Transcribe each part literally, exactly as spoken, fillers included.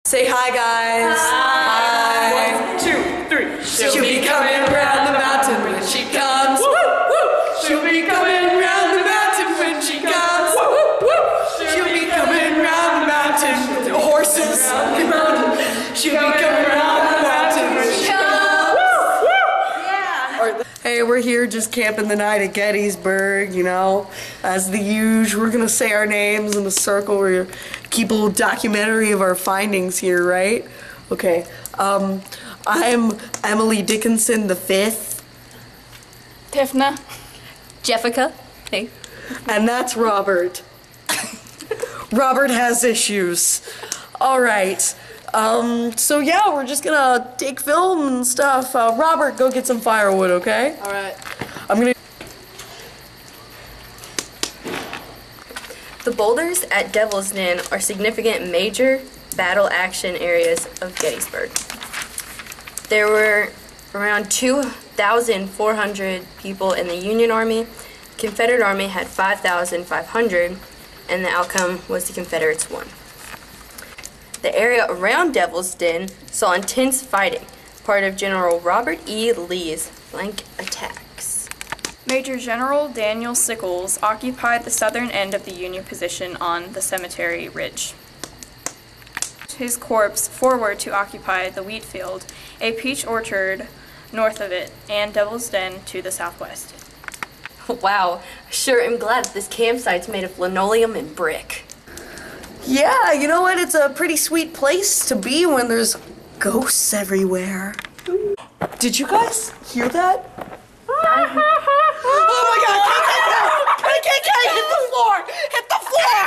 Say hi, guys. Hi. Hi. One, two, three. She'll, She'll be coming around the mountain when she comes. Woo, woo. She'll be coming around the mountain when she comes. Woo, woo. She'll be coming around the mountain. Horses. She'll be coming around the mountain when she comes. Woo, woo. Yeah. Hey, we're here just camping the night at Gettysburg, you know. As the usual, we're gonna say our names in a circle. We're gonna keep a little documentary of our findings here, right? Okay. Um, I'm Emily Dickinson the fifth. Tifna. Jeffica. Hey. And that's Robert. Robert has issues. All right. Um, so yeah, we're just gonna take film and stuff. Uh, Robert, go get some firewood, okay? All right. I'm gonna. The boulders at Devil's Den are significant major battle action areas of Gettysburg. There were around two thousand four hundred people in the Union Army. Confederate Army had five thousand five hundred, and the outcome was the Confederates won. The area around Devil's Den saw intense fighting, part of General Robert E. Lee's flank attacks. Major General Daniel Sickles occupied the southern end of the Union position on the Cemetery Ridge. His corps forward to occupy the wheat field, a peach orchard north of it, and Devil's Den to the southwest. Wow, I sure am glad that this campsite's made of linoleum and brick. Yeah, you know what? It's a pretty sweet place to be when there's ghosts everywhere. Did you guys hear that? Oh my God! K K K! K K K! Hit the floor! Hit the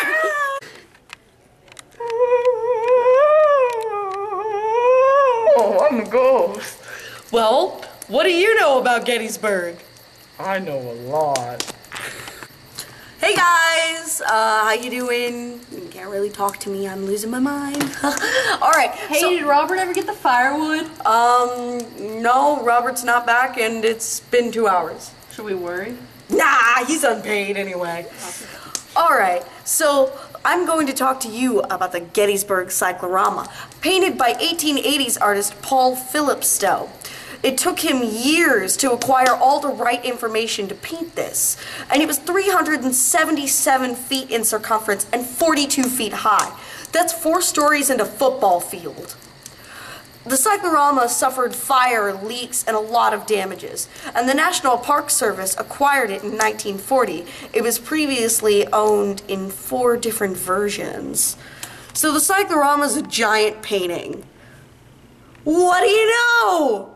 floor! Oh, I'm a ghost. Well, what do you know about Gettysburg? I know a lot. Hey guys, uh, how you doing? You can't really talk to me. I'm losing my mind. All right. Hey, so, did Robert ever get the firewood? Um, no, Robert's not back, and it's been two hours. Should we worry? Nah, he's unpaid anyway. All right, so I'm going to talk to you about the Gettysburg Cyclorama, painted by eighteen eighties artist Paul Phillips Stowe. It took him years to acquire all the right information to paint this, and it was three hundred seventy-seven feet in circumference and forty-two feet high. That's four stories and a football field. The cyclorama suffered fire, leaks, and a lot of damages, and the National Park Service acquired it in nineteen forty. It was previously owned in four different versions. So the cyclorama is a giant painting. What do you know?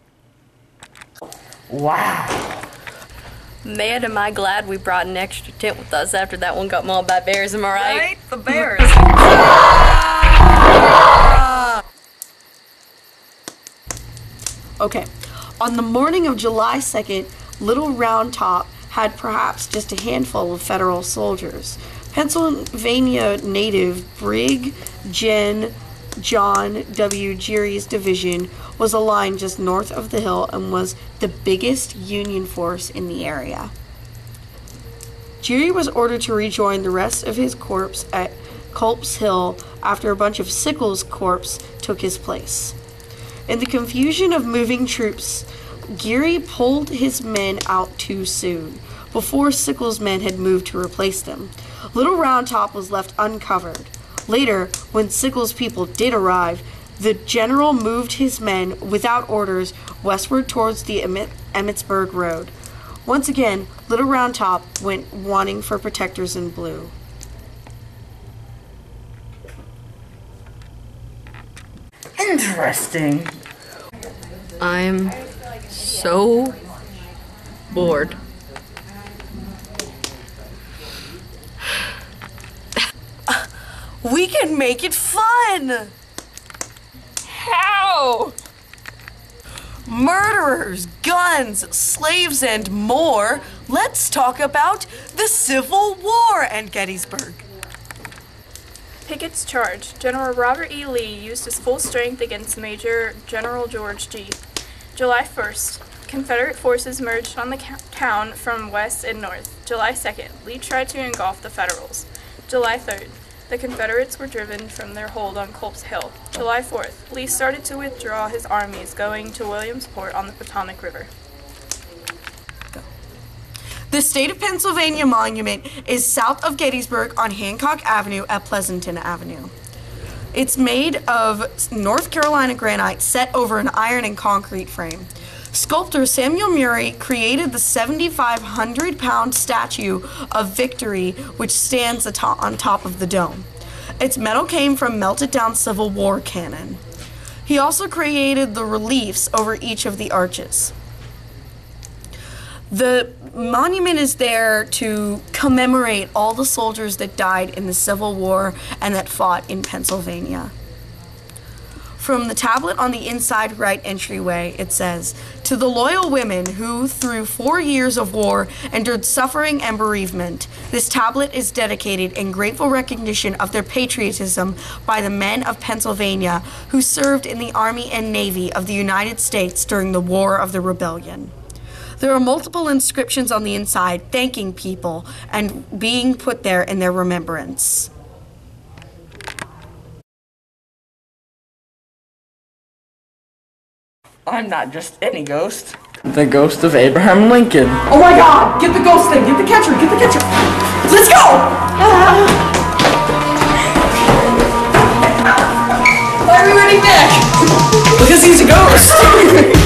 Wow. Man, am I glad we brought an extra tent with us after that one got mauled by bears, am I right? Right? The bears. Okay, on the morning of July second, Little Round Top had perhaps just a handful of Federal soldiers. Pennsylvania native Brig Gen John W. Geary's division was aligned just north of the hill and was the biggest Union force in the area. Geary was ordered to rejoin the rest of his corps at Culp's Hill after a bunch of Sickles' corps took his place. In the confusion of moving troops, Geary pulled his men out too soon, before Sickles' men had moved to replace them. Little Round Top was left uncovered. Later, when Sickles' people did arrive, the general moved his men without orders westward towards the Emmett- Emmitsburg Road. Once again, Little Round Top went wanting for protectors in blue. Interesting. I'm so bored. We can make it fun! How? Murderers, guns, slaves, and more. Let's talk about the Civil War and Gettysburg. Pickett's charge. General Robert E. Lee used his full strength against Major General George G. July first. Confederate forces merged on the town from west and north. July second. Lee tried to engulf the Federals. July third. The Confederates were driven from their hold on Culp's Hill. July fourth, Lee started to withdraw his armies, going to Williamsport on the Potomac River. The State of Pennsylvania Monument is south of Gettysburg on Hancock Avenue at Pleasanton Avenue. It's made of North Carolina granite set over an iron and concrete frame. Sculptor Samuel Murray created the seventy-five hundred pound statue of Victory, which stands atop, on top of the dome. Its metal came from melted down Civil War cannon. He also created the reliefs over each of the arches. The monument is there to commemorate all the soldiers that died in the Civil War and that fought in Pennsylvania. From the tablet on the inside right entryway, it says, "To the loyal women who, through four years of war, endured suffering and bereavement, this tablet is dedicated in grateful recognition of their patriotism by the men of Pennsylvania who served in the Army and Navy of the United States during the War of the Rebellion." There are multiple inscriptions on the inside thanking people and being put there in their remembrance. I'm not just any ghost. The ghost of Abraham Lincoln. Oh my god! Get the ghost thing! Get the catcher! Get the catcher! Let's go! Why are we running back? Because he's a ghost!